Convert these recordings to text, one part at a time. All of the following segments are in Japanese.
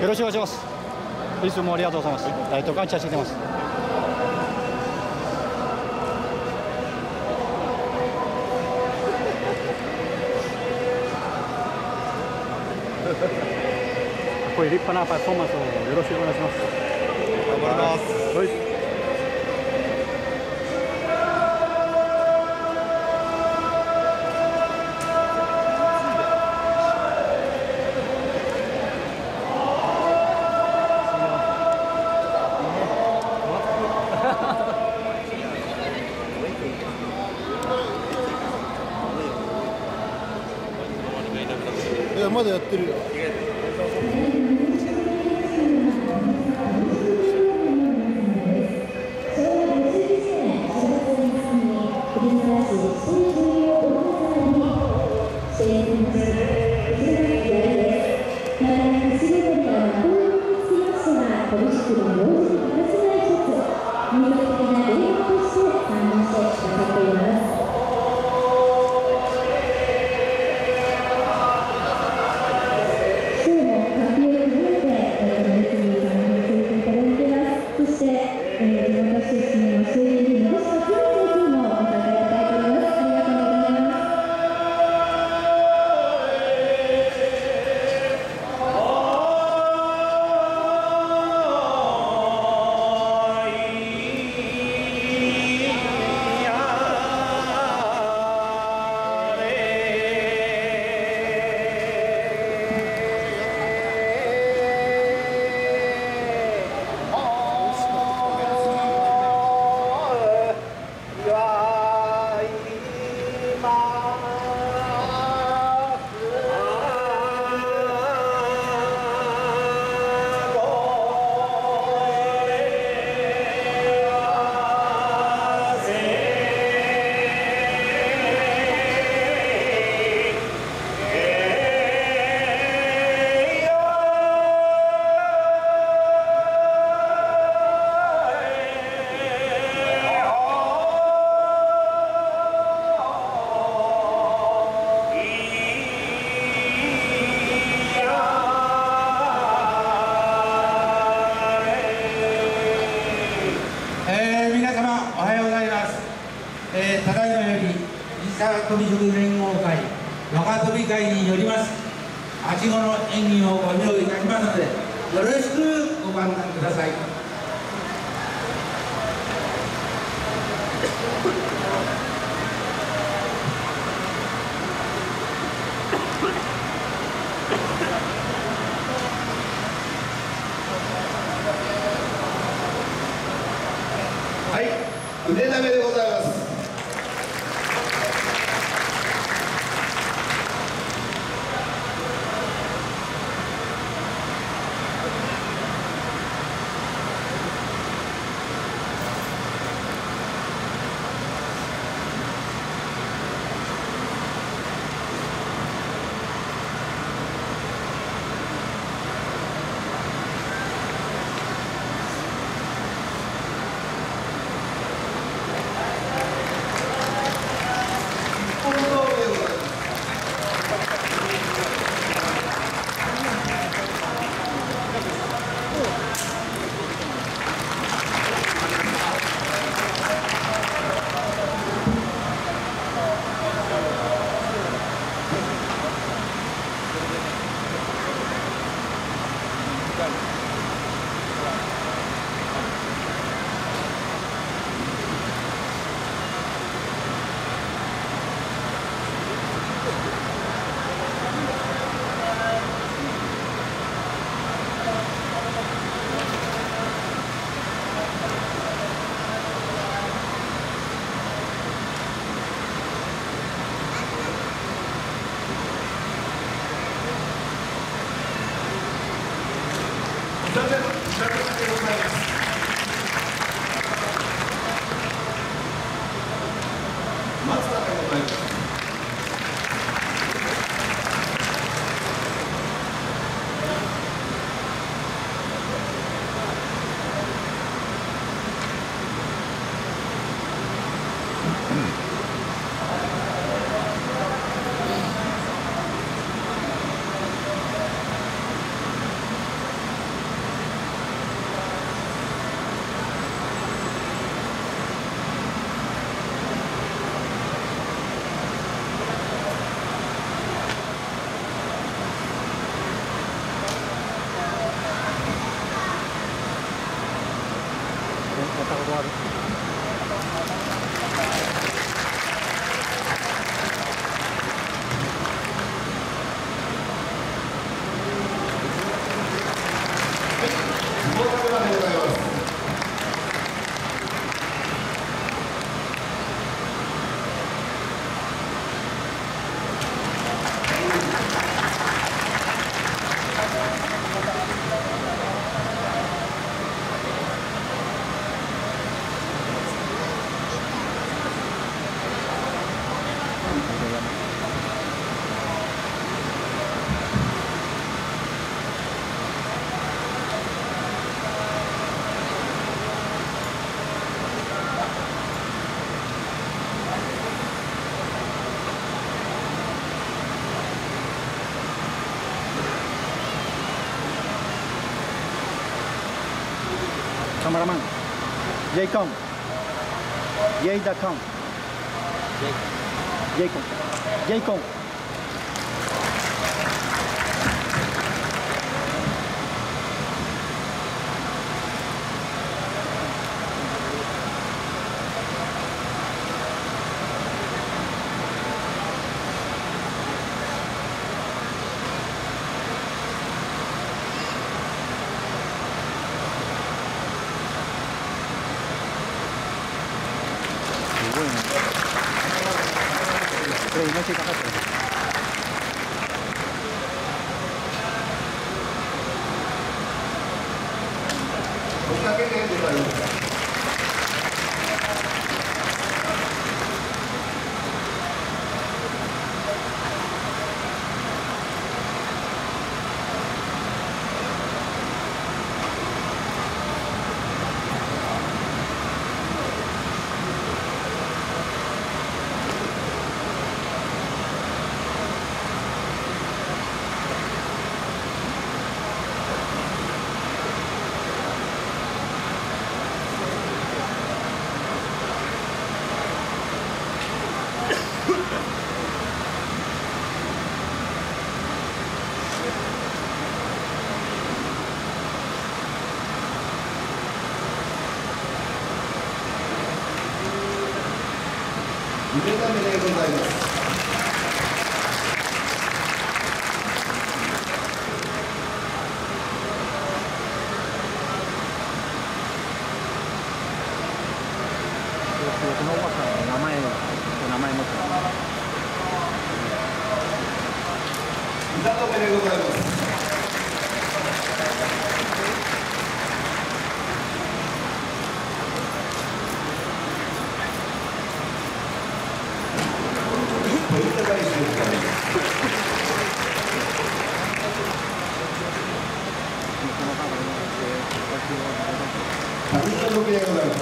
よろしくお願いします。いつもありがとうございます。感謝してます。こういう立派なパフォーマンスをよろしくお願いします。 頑張ります。 はい。 いやまだやってるよ。 ただいまより藤沢飛び職連合会若飛び会によります8号の演技をご披露いたしますのでよろしくご観覧ください。 はい、腕投げでございます。 カメラマン、ジェイコン、ジェイダコン、ジェイコン、ジェイコン。すごいね。これ命かかってる。 追いかけてございます。ゆでだめでございます。 このおばさんの名前持ってる。 ゆだめでございます。ポイント返しでございます。旅の時でございます。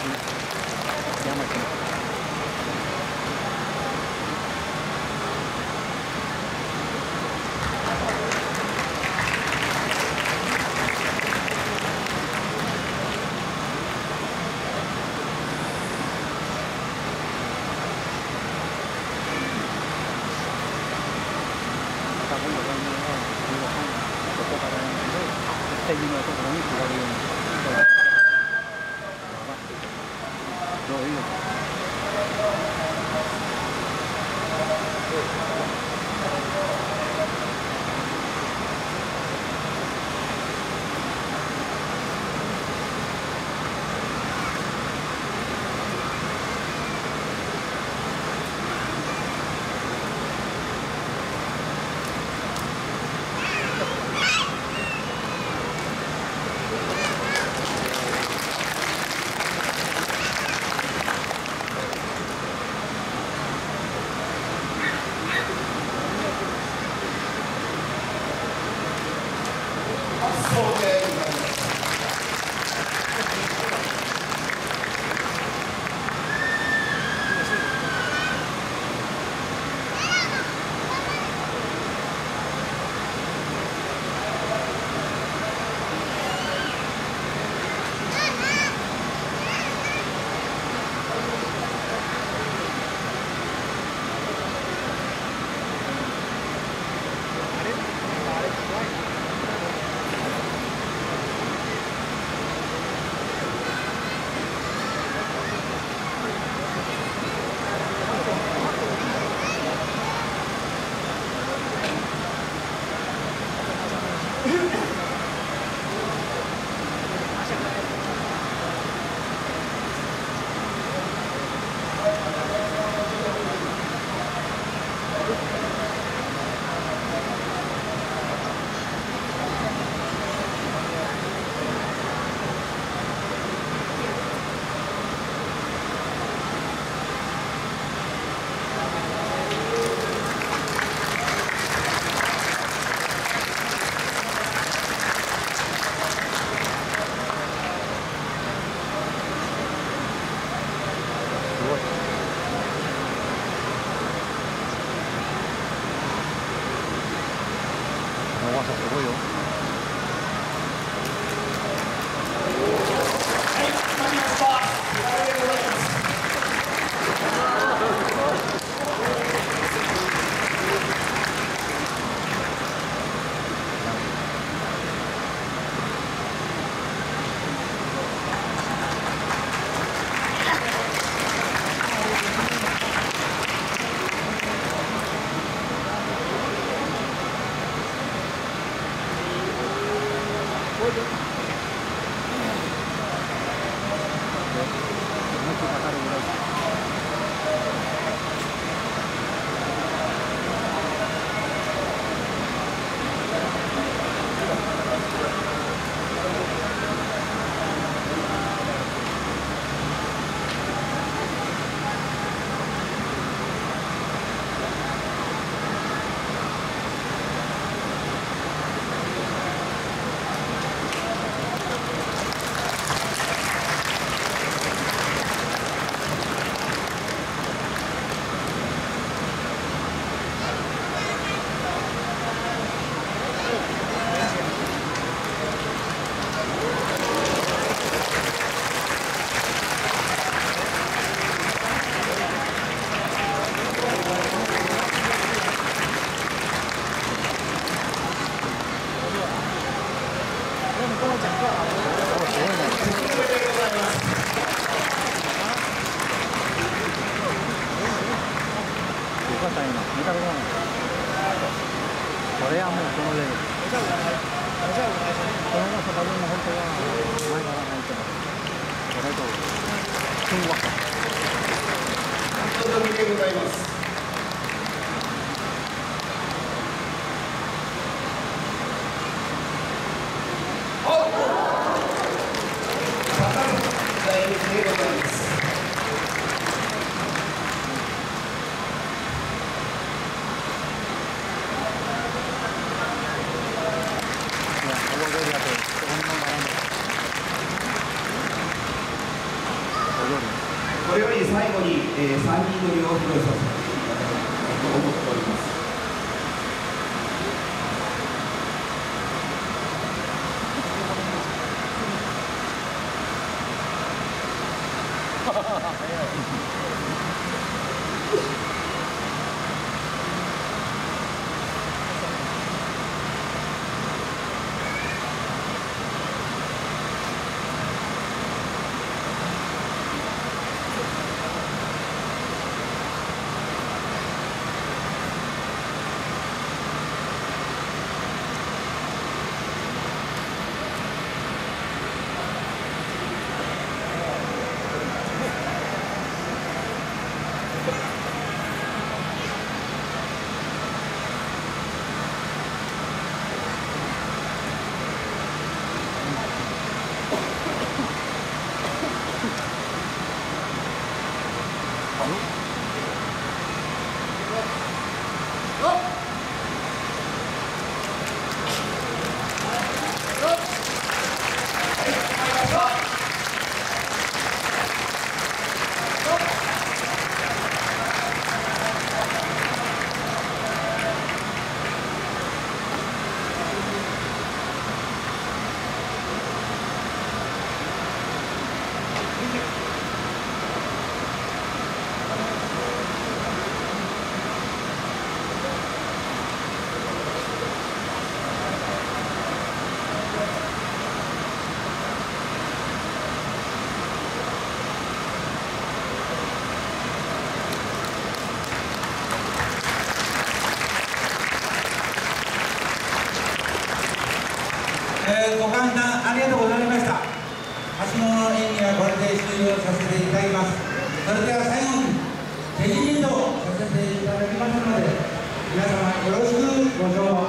手際のところに配るように。どういうのか。 そうでございます。 おばさんすごいよ。 これはもうこのレベル。この坂分も本当は前からないけど、これとふんわか。 お届けでございます。大仏でございます。これより最後に、三人乗りを披露させていただきたいと思っております。 ご観覧ありがとうございました。橋本の演技はこれで終了させていただきます。それでは最後に手引きとさせていただきますので、皆様よろしくご唱和